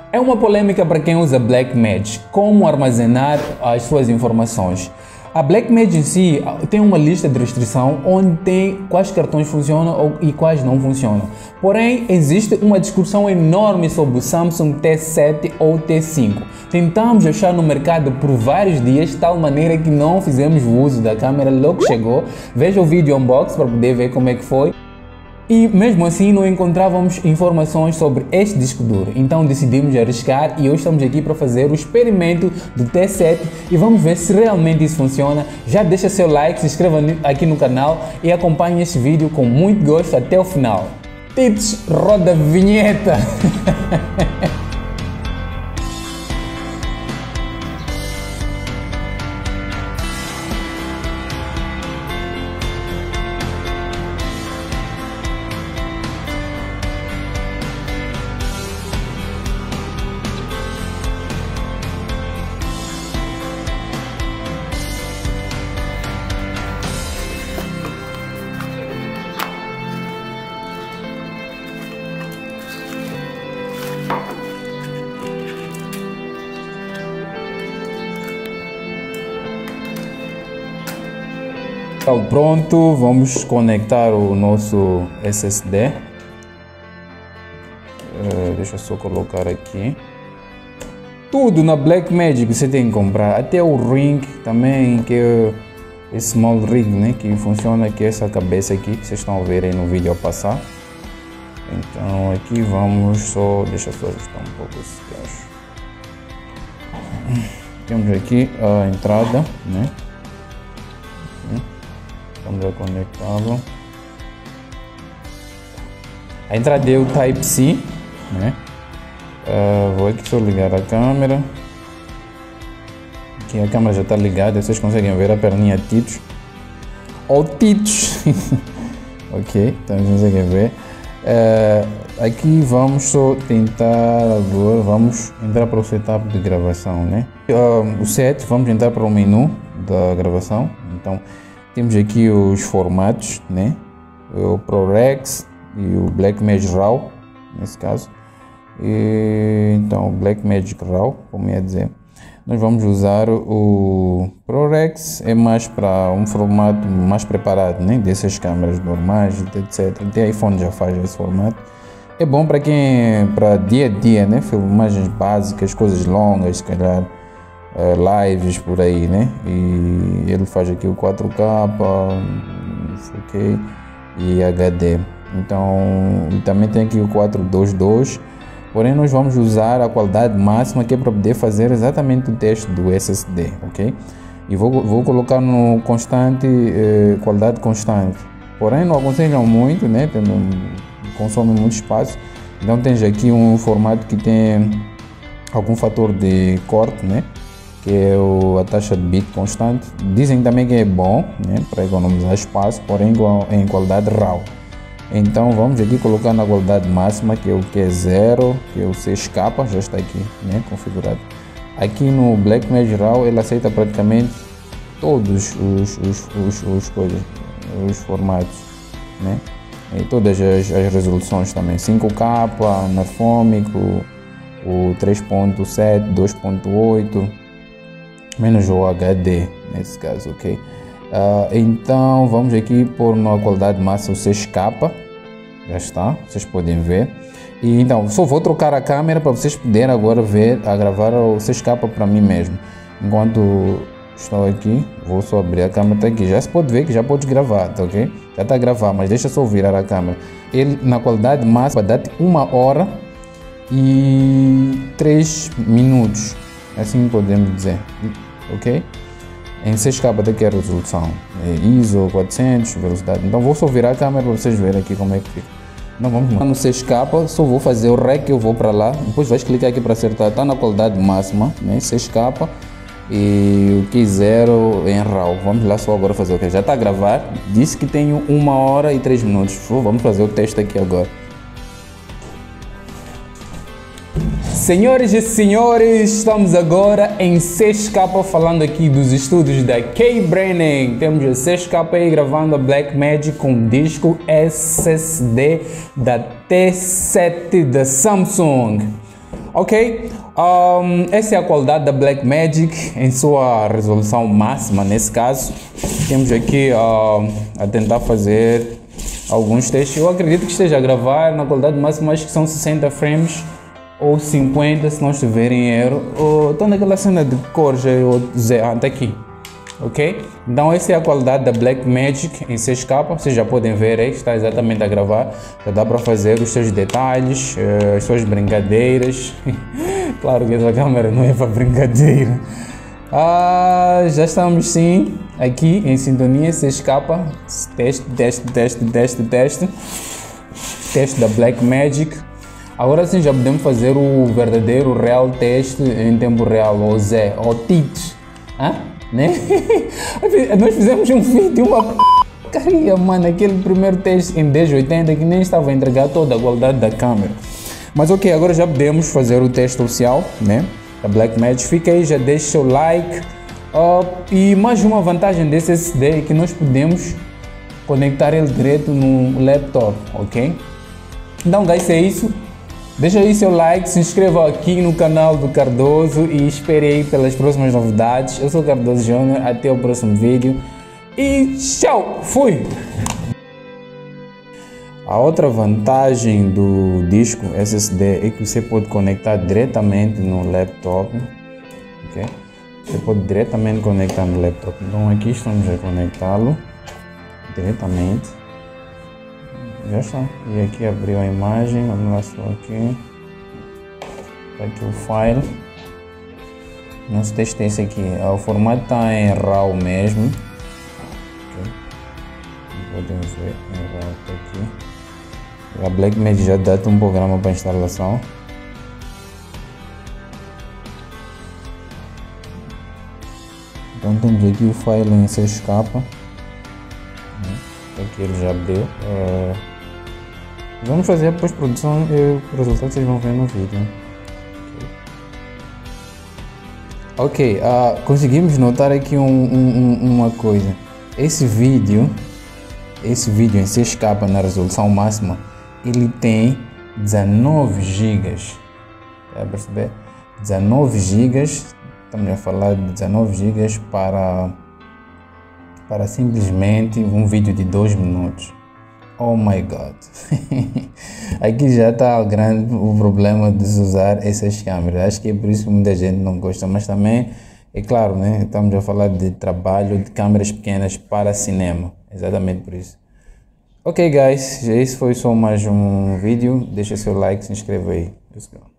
É uma polêmica para quem usa Blackmagic, como armazenar as suas informações. A Blackmagic em si tem uma lista de restrição onde tem quais cartões funcionam e quais não funcionam. Porém, existe uma discussão enorme sobre o Samsung T7 ou T5. Tentamos achar no mercado por vários dias, de tal maneira que não fizemos o uso da câmera logo que chegou. Veja o vídeo unbox para poder ver como é que foi. E mesmo assim não encontrávamos informações sobre este disco duro, então decidimos arriscar e hoje estamos aqui para fazer o experimento do T7 e vamos ver se realmente isso funciona. Já deixa seu like, se inscreva aqui no canal e acompanhe este vídeo com muito gosto até o final. Titos, roda a vinheta! Pronto, vamos conectar o nosso SSD. Deixa eu só colocar aqui. Tudo na Blackmagic você tem que comprar, até o ring também, que é esse small rig, né, que funciona aqui, essa cabeça aqui que vocês estão a ver aí no vídeo a passar. Então aqui vamos só, deixa eu só ajustar um pouco esse gajo. Temos aqui a entrada, né? Vamos já conectá-lo. A entrada é o Type-C, né? Vou aqui só ligar a câmera. Aqui a câmera já está ligada, vocês conseguem ver a perninha Titos. Ou Titos! Ok, então vocês conseguem ver. Aqui vamos só tentar agora, vamos entrar para o setup de gravação, né? O set, vamos entrar para o menu da gravação. Então, temos aqui os formatos, né? O ProRes e o Blackmagic RAW, nesse caso. Então, o Blackmagic RAW, como ia dizer. Nós vamos usar o ProRes, é mais para um formato mais preparado, né? Dessas câmeras normais, etc. Até iPhone já faz esse formato. É bom para quem, para dia a dia, né? Filmagens básicas, coisas longas, se calhar. Lives por aí, né? E ele faz aqui o 4K, ok, e HD. Então, e também tem aqui o 422, porém nós vamos usar a qualidade máxima que é para poder fazer exatamente o teste do SSD, ok? E vou colocar no constante, qualidade constante. Porém não aconselham muito, né? Consome muito espaço. Então tens aqui um formato que tem algum fator de corte, né? Que é a taxa de bit constante. Dizem também que é bom, né, para economizar espaço, porém em qualidade RAW. Então vamos aqui colocar na qualidade máxima, que é o Q0, que é o 6K, já está aqui, né, configurado. Aqui no Blackmagic RAW ele aceita praticamente todos os formatos, né, e todas as resoluções também, 5K, anafômico, o 3.7, 2.8, menos o HD nesse caso, ok? Então vamos aqui pôr na qualidade máxima o 6K, já está, vocês podem ver. E então só vou trocar a câmera para vocês poderem agora ver, a gravar o 6K para mim mesmo. Enquanto estou aqui, vou só abrir a câmera, tá aqui, já se pode ver que já pode gravar, tá, ok? Já está a gravar, mas deixa só virar a câmera. Ele na qualidade máxima dá-te 1 hora e 3 minutos, assim podemos dizer, ok? Em 6K daqui é a resolução, ISO 400, velocidade. Então vou só virar a câmera para vocês verem aqui como é que fica. Então vamos lá no 6K, só vou fazer o REC, eu vou para lá, depois vais clicar aqui para acertar, está na qualidade máxima, né? 6K e o Q0 em RAW. Vamos lá só agora fazer o que? Já está a gravar, disse que tenho 1 hora e 3 minutos, vamos fazer o teste aqui agora. Senhoras e senhores, estamos agora em 6K falando aqui dos estúdios da K-Braining. Temos a 6K aí gravando a Blackmagic com disco SSD da T7 da Samsung. Ok, essa é a qualidade da Blackmagic em sua resolução máxima. Nesse caso, temos aqui a tentar fazer alguns testes. Eu acredito que esteja a gravar na qualidade máxima, acho que são 60 frames ou 50, se não estiver em erro. Estou naquela cena de cores, até aqui. Ok? Então essa é a qualidade da Blackmagic em 6K, vocês já podem ver aí, está exatamente a gravar, já dá para fazer os seus detalhes, as suas brincadeiras. Claro que essa câmera não é para brincadeira. Já estamos sim aqui em sintonia 6K, teste da Blackmagic. Agora sim já podemos fazer o verdadeiro, real teste em tempo real, ou Zé, ou Tits. Né? Nós fizemos um vídeo, uma porcaria, mano, aquele primeiro teste em 1080 que nem estava a entregar toda a qualidade da câmera. Mas ok, agora já podemos fazer o teste oficial, né, da Blackmagic. Fica aí, já deixa seu like. E mais uma vantagem desse SSD é que nós podemos conectar ele direto no laptop, ok? Então guys, é isso. Deixa aí seu like, se inscreva aqui no canal do Cardoso e espere aí pelas próximas novidades. Eu sou o Cardoso Júnior, até o próximo vídeo e tchau, fui! A outra vantagem do disco SSD é que você pode conectar diretamente no laptop, ok? Você pode diretamente conectar no laptop. Então aqui estamos a conectá-lo diretamente. Já está. E aqui abriu a imagem, vamos lá só aqui. Está aqui o file. Nosso teste é esse aqui. O formato está em RAW mesmo. Okay. Podem ver em RAW está aqui. A Blackmagic já dá um programa para instalação. Então temos aqui o file em 6K. Aqui ele já abriu. Vamos fazer a pós-produção e o resultado vocês vão ver no vídeo. Ok, conseguimos notar aqui uma coisa. Esse vídeo em 6K na resolução máxima, ele tem 19 GB. Vai perceber? 19 GB, estamos a falar de 19 GB para simplesmente um vídeo de 2 minutos. Oh my god. Aqui já está grande o problema de usar essas câmeras. Acho que é por isso que muita gente não gosta, mas também é claro, né? Estamos a falar de trabalho de câmeras pequenas para cinema, exatamente por isso. Ok guys, esse foi só mais um vídeo. Deixa seu like, se inscreva aí. Let's go.